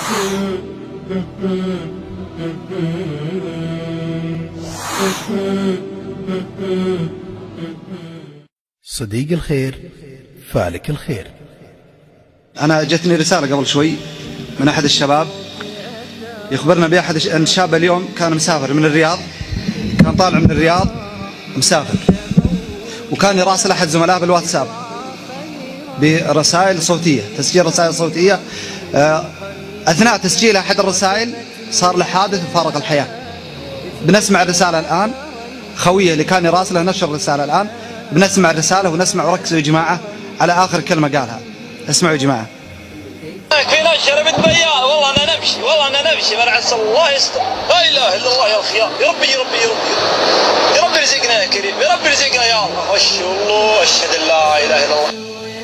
صديق الخير فالك الخير. أنا جتني رسالة قبل شوي من أحد الشباب يخبرنا بأحد أن شاب اليوم كان مسافر من الرياض، كان طالع من الرياض مسافر، وكان يراسل أحد زملائه بالواتساب برسائل صوتية، تسجيل رسائل صوتية. أثناء تسجيل أحد الرسائل صار له حادث وفارق الحياة. بنسمع الرسالة الآن، خويه اللي كان يراسله نشر الرسالة الآن، بنسمع الرسالة ونسمع، وركزوا يا جماعة على آخر كلمة قالها. اسمعوا يا جماعة. فينا شربت بياض، والله أنا نمشي، والله أنا نمشي، من عسى الله يستر، لا إله إلا الله يا الخيار، يا ربي يا ربي يا ربي يا رب ارزقنا يا كريم، يا رب ارزقنا يا الله، الله أشهد أن لا إله إلا الله.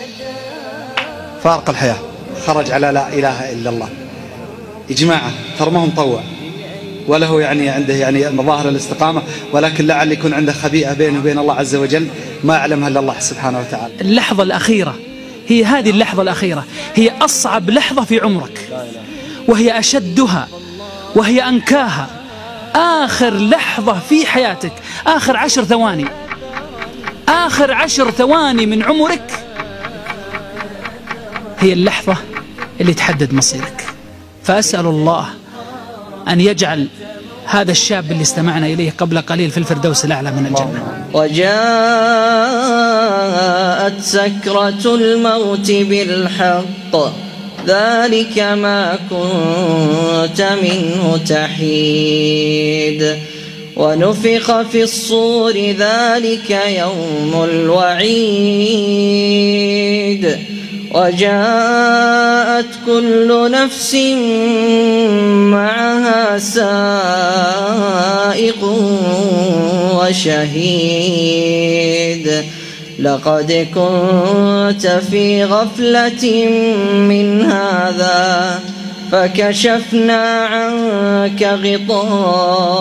فارق الحياة، خرج على لا إله إلا الله. يا جماعة ترى ما هو مطوع ولا هو عنده مظاهر الاستقامة، ولكن لعل يكون عنده خبيئة بينه وبين الله عز وجل ما يعلمها إلا الله سبحانه وتعالى. اللحظة الأخيرة هي هذه اللحظة الأخيرة، هي أصعب لحظة في عمرك، وهي أشدها وهي أنكاها. آخر لحظة في حياتك، آخر 10 ثواني، آخر 10 ثواني من عمرك هي اللحظة اللي تحدد مصيرك. فأسأل الله أن يجعل هذا الشاب اللي استمعنا إليه قبل قليل في الفردوس الأعلى من الجنة. وجاءت سكرة الموت بالحق، ذلك ما كنت منه تحيد، ونفخ في الصور، ذلك يوم الوعيد، وجاءت كل نفس معها سائق وشهيد، لقد كنت في غفلة من هذا فكشفنا عنك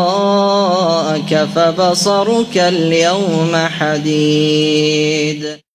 غطاءك فبصرك اليوم حديد.